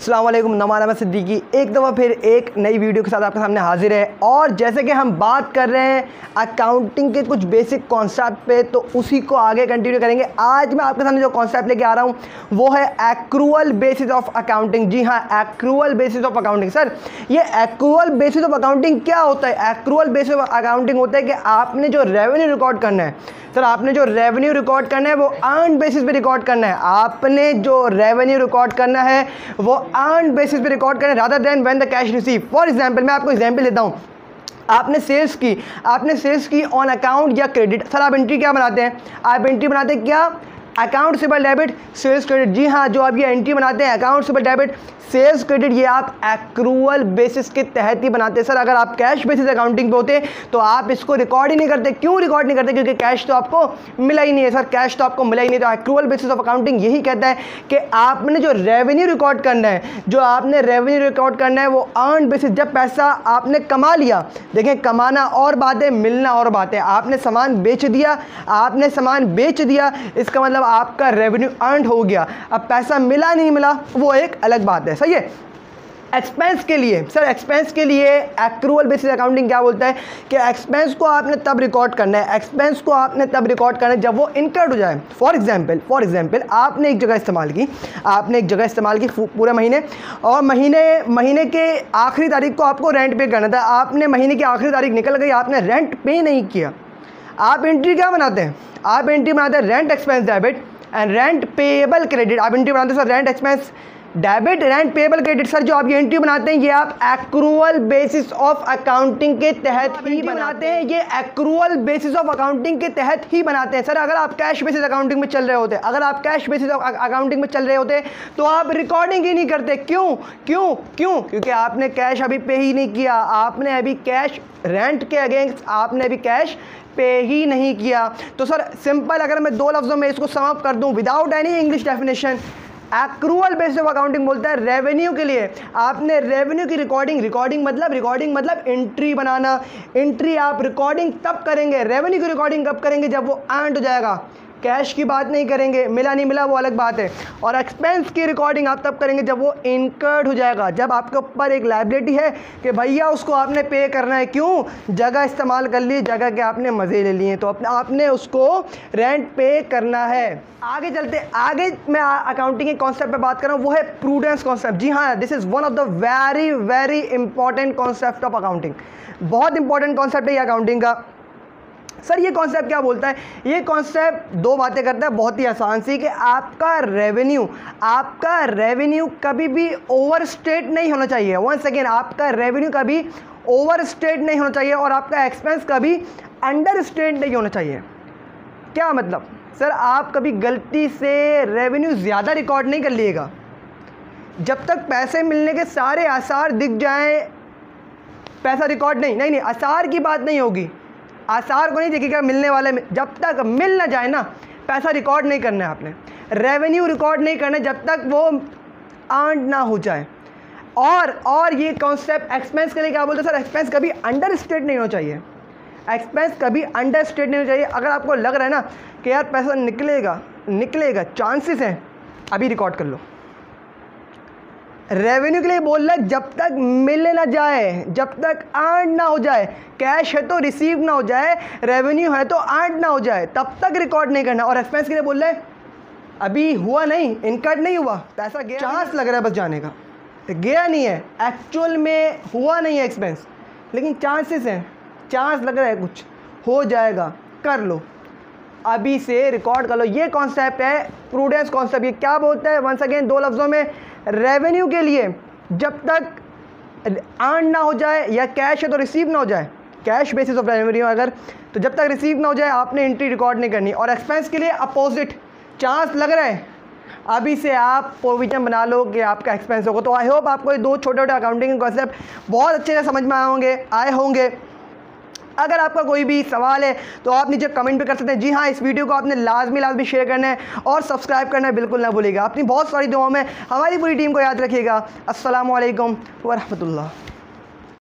अस्सलाम वालेकुम, नमाना मैं सिद्दीकी एक दफ़ा फिर एक नई वीडियो के साथ आपके सामने हाजिर है। और जैसे कि हम बात कर रहे हैं अकाउंटिंग के कुछ बेसिक कॉन्सेप्ट पे, तो उसी को आगे कंटिन्यू करेंगे। आज मैं आपके सामने जो कॉन्सेप्ट लेके आ रहा हूँ वो है एक्रूअल बेसिस ऑफ अकाउंटिंग। जी हाँ, accrual basis of accounting. Sir, ये एक्रूअल बेसिस ऑफ अकाउंटिंग क्या होता है? एक्रूअल बेसिस ऑफ अकाउंटिंग होता है कि आपने जो रेवेन्यू रिकॉर्ड करना है, सर आपने जो रेवेन्यू रिकॉर्ड करना है वो अर्न बेसिस पे रिकॉर्ड करना है। आपने जो रेवेन्यू रिकॉर्ड करना है वो अर्न बेसिस पे रिकॉर्ड करना है, rather than when the cash receive. For example, मैं आपको एग्जांपल देता हूँ। आपने सेल्स की ऑन अकाउंट या क्रेडिट। सर आप एंट्री क्या बनाते हैं? आप एंट्री बनाते हैं क्या? Account receivable debit sales credit. जी हाँ, जो आप ये एंट्री बनाते हैं account receivable debit sales credit, ये आप एक्रूअल बेसिस के तहत ही बनाते हैं। सर अगर आप कैश बेसिस अकाउंटिंग पे होते तो आप इसको रिकॉर्ड ही नहीं करते। क्यों रिकॉर्ड नहीं करते? क्योंकि कैश तो आपको मिला ही नहीं है। सर कैश तो आपको मिला ही नहीं। तो एक्रूअल बेसिस ऑफ अकाउंटिंग यही कहता है कि आपने जो रेवेन्यू रिकॉर्ड करना है, वो अर्न बेसिस। जब पैसा आपने कमा लिया, देखें कमाना और बात है, मिलना और बात है। आपने सामान बेच दिया, इसका मतलब आपका रेवेन्यू अर्न हो गया। अब पैसा मिला नहीं मिला वो एक अलग बात है। सही है। एक्सपेंस के लिए, सर एक्सपेंस के लिए एक्रूअल बेसिस अकाउंटिंग क्या बोलता है कि एक्सपेंस को आपने तब रिकॉर्ड करना है, जब वो इनकर्ड हो जाए। फॉर एग्जांपल आपने एक जगह इस्तेमाल की पूरे महीने, और महीने के आखिरी तारीख को आपको रेंट पे करना था। आपने महीने की आखिरी तारीख निकल गई, आपने रेंट पे नहीं किया। आप एंट्री क्या बनाते हैं? आप एंट्री बनाते हैं rent expense debit and rent payable credit. आप एंट्री बनाते हैं sir rent expense debit, rent payable credit. Sir जो आप ये एंट्री बनाते हैं ये आप एक्रूअल बेसिस ऑफ अकाउंटिंग के तहत ही बनाते हैं। ये एक्रूअल बेसिस ऑफ अकाउंटिंग के तहत ही बनाते हैं। सर अगर आप कैश बेसिस अकाउंटिंग में चल रहे होते तो आप रिकॉर्डिंग ही नहीं करते। क्यों? क्योंकि आपने कैश अभी पे ही नहीं किया। आपने अभी कैश रेंट के अगेंस्ट आपने अभी कैश पे ही नहीं किया। तो सर सिंपल, अगर मैं दो लफ्ज़ों में इसको सम अप कर दूं without any English definition, accrual basis of accounting बोलता है रेवेन्यू के लिए आपने रेवेन्यू की रिकॉर्डिंग मतलब एंट्री बनाना। एंट्री आप रिकॉर्डिंग तब करेंगे, रेवेन्यू की रिकॉर्डिंग कब करेंगे? जब वो अर्न हो जाएगा। कैश की बात नहीं करेंगे, मिला नहीं मिला वो अलग बात है। और एक्सपेंस की रिकॉर्डिंग आप तब करेंगे जब वो इनकर्ड हो जाएगा, जब आपके ऊपर एक लायबिलिटी है कि भैया उसको आपने पे करना है। क्यों? जगह इस्तेमाल कर ली, जगह के आपने मज़े ले लिए, तो आपने उसको रेंट पे करना है। आगे चलते, आगे मैं अकाउंटिंग के कॉन्सेप्ट पे बात कर रहा हूँ, वो है प्रूडेंस कॉन्सेप्ट। जी हाँ, this is one of the very important concept of accounting. बहुत इंपॉर्टेंट कॉन्सेप्ट है ये अकाउंटिंग का। सर ये कॉन्सेप्ट क्या बोलता है? ये कॉन्सेप्ट दो बातें करता है बहुत ही आसान सी, कि आपका रेवेन्यू कभी भी ओवरस्टेट नहीं होना चाहिए। वन सेकेंड, आपका रेवेन्यू कभी ओवरस्टेट नहीं होना चाहिए और आपका एक्सपेंस कभी अंडरस्टेट नहीं होना चाहिए। क्या मतलब? सर आप कभी गलती से रेवेन्यू ज़्यादा रिकॉर्ड नहीं कर लिएगा। जब तक पैसे मिलने के सारे आसार दिख जाएं, पैसा रिकॉर्ड नहीं, आसार की बात नहीं होगी। आसार को नहीं देखिएगा मिलने वाले में, जब तक मिल ना जाए ना पैसा रिकॉर्ड नहीं करना है आपने। रेवेन्यू रिकॉर्ड नहीं करना जब तक वो अर्न ना हो जाए। और ये कॉन्सेप्ट एक्सपेंस के लिए क्या बोलते हैं? सर एक्सपेंस कभी अंडरस्टेट नहीं होना चाहिए। अगर आपको लग रहा है ना कि यार पैसा निकलेगा, चांसेस हैं, अभी रिकॉर्ड कर लो। रेवेन्यू के लिए बोल रहा है जब तक मिल ना जाए, जब तक अर्न ना हो जाए, कैश है तो रिसीव ना हो जाए, रेवेन्यू है तो अर्न ना हो जाए, तब तक रिकॉर्ड नहीं करना। और एक्सपेंस के लिए बोल रहा है अभी हुआ नहीं, इनकर्ड नहीं हुआ, पैसा गया, चांस लग रहा है बस जाने का, गया नहीं है, एक्चुअल में हुआ नहीं है एक्सपेंस, लेकिन चांसेस हैं, चांस लग रहा है कुछ हो जाएगा, कर लो, अभी से रिकॉर्ड कर लो। ये कॉन्सेप्ट है प्रूडेंस कॉन्सेप्ट। ये क्या बोलता है? वंस अगेन दो लफ्ज़ों में, रेवेन्यू के लिए जब तक अर्न ना हो जाए या कैश है तो रिसीव ना हो जाए, कैश बेसिस ऑफ रेवेन्यू अगर, तो जब तक रिसीव ना हो जाए आपने एंट्री रिकॉर्ड नहीं करनी। और एक्सपेंस के लिए अपोजिट, चांस लग रहा है अभी से आप प्रोविजन बना लो कि आपका एक्सपेंस होगा। तो आई होप आपको ये दो छोटे अकाउंटिंग कॉन्सेप्ट बहुत अच्छे से समझ में आए होंगे। अगर आपका कोई भी सवाल है तो आप नीचे कमेंट पे कर सकते हैं। जी हाँ, इस वीडियो को आपने लाजमी शेयर करना है और सब्सक्राइब करना है बिल्कुल ना भूलिएगा। अपनी बहुत सारी दुआओं में हमारी पूरी टीम को याद रखिएगा। अस्सलामु अलैकुम व रहमतुल्लाह।